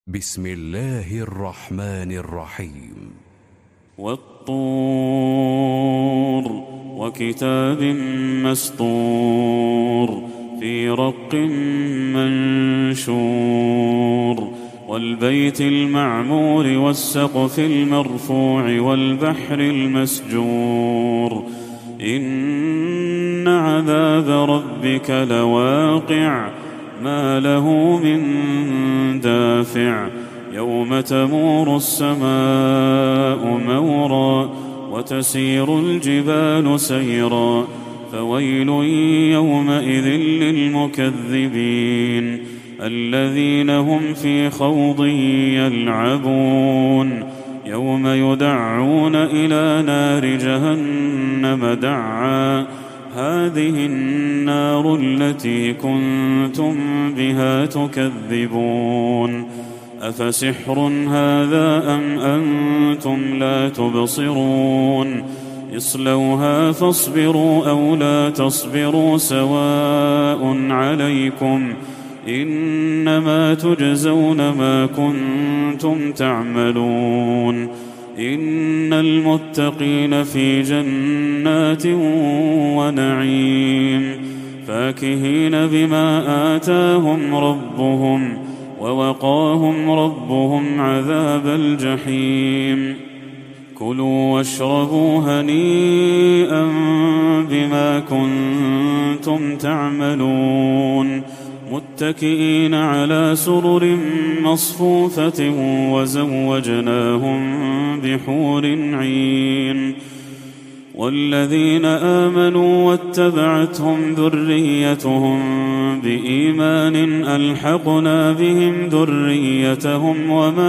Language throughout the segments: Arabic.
بسم الله الرحمن الرحيم. والطور وكتاب مسطور في رق منشور والبيت المعمور والسقف المرفوع والبحر المسجور إن عذاب ربك لواقع ما له من دافع يوم تمور السماء مورا وتسير الجبال سيرا فويل يومئذ للمكذبين الذين هم في خوض يلعبون يوم يدعون إلى نار جهنم دعا هذه النار التي كنتم بها تكذبون أفسحر هذا أم أنتم لا تبصرون اصلوها فاصبروا أو لا تصبروا سواء عليكم إنما تجزون ما كنتم تعملون إن المتقين في جنات ونعيم فاكهين بما آتاهم ربهم ووقاهم ربهم عذاب الجحيم كلوا واشربوا هنيئا بما كنتم تعملون متكئين على سرر مصفوفة وزوجناهم بحور عين والذين آمنوا واتبعتهم ذريتهم بإيمان ألحقنا بهم ذريتهم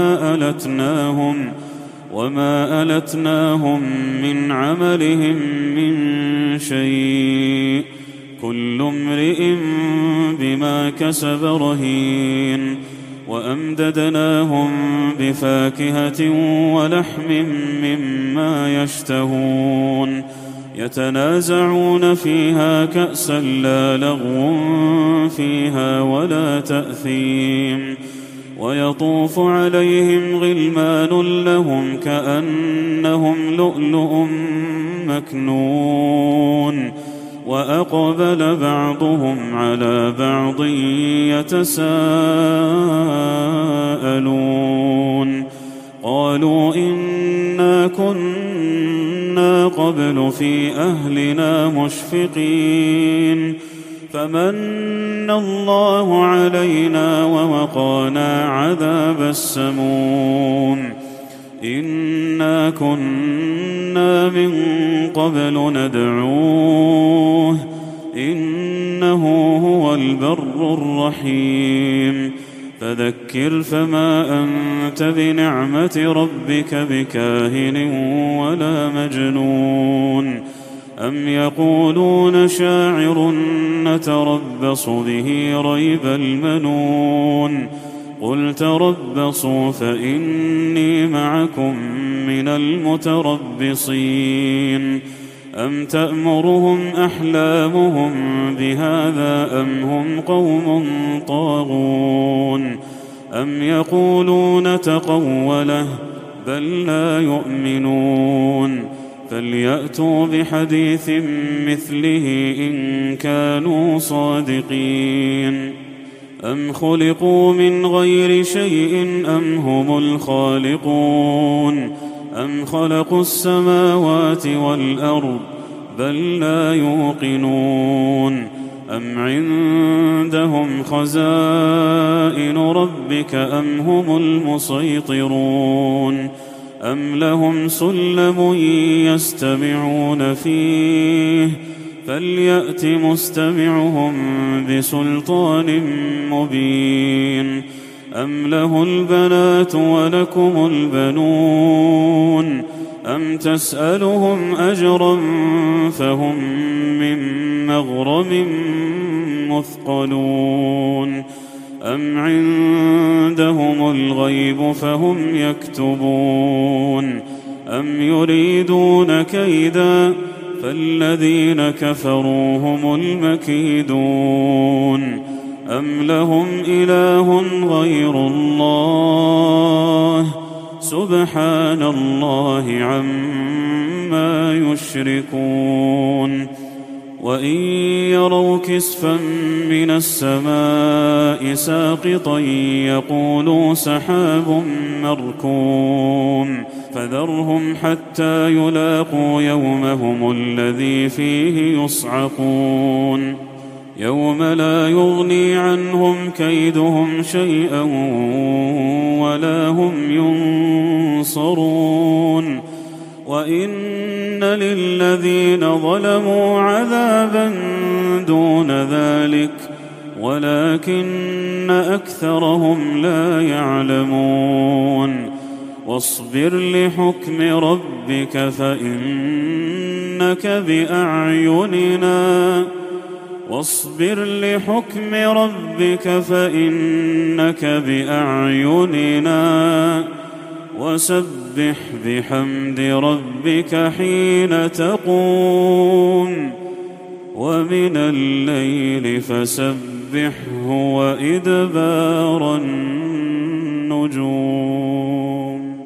وما ألتناهم من عملهم من شيء كل امرئ بما كسب رهين وأمددناهم بفاكهة ولحم مما يشتهون يتنازعون فيها كأسا لا لغو فيها ولا تأثيم ويطوف عليهم غلمان لهم كأنهم لؤلؤ مكنون وأقبل بعضهم على بعض يتساءلون قالوا إنا كنا قبل في أهلنا مشفقين فمن الله علينا ووقانا عذاب السموم إنا كنا من قبل ندعوه إنه هو البر الرحيم فذكر فما أنت بنعمة ربك بكاهن ولا مجنون أم يقولون شاعر نتربص به ريب المنون قل تربصوا فإني معكم من المتربصين أم تأمرهم أحلامهم بهذا أم هم قوم طاغون أم يقولون تقوله بل لا يؤمنون فليأتوا بحديث مثله إن كانوا صادقين أم خلقوا من غير شيء أم هم الخالقون أم خلقوا السماوات والأرض بل لا يوقنون أم عندهم خزائن ربك أم هم المسيطرون أم لهم سلم يستمعون فيه فليأت مستمعهم بسلطان مبين أم له البنات ولكم البنون أم تسألهم أجرا فهم من مغرم مثقلون أم عندهم الغيب فهم يكتبون أم يريدون كيدا فالذين كفروا هم المكيدون أم لهم إله غير الله سبحان الله عما يشركون وإن يروا كسفا من السماء ساقطا يقولوا سحاب مركوم فذرهم حتى يلاقوا يومهم الذي فيه يصعقون يوم لا يغني عنهم كيدهم شيئا ولا هم ينصرون وإن للذين ظلموا عذابا دون ذلك ولكن أكثرهم لا يعلمون واصبر لحكم ربك فإنك بأعيننا وسبح بحمد ربك حين تقوم ومن الليل فسبحه وإدبار النجوم